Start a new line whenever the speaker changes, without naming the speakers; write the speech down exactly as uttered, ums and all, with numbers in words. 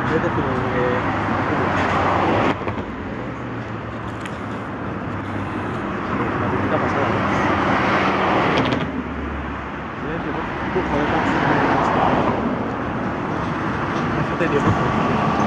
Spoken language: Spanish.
Este film que la típica pasada, ¿no? Silencio, por favor, joder, cómo se me ha gastado. Déjate, tío, por favor.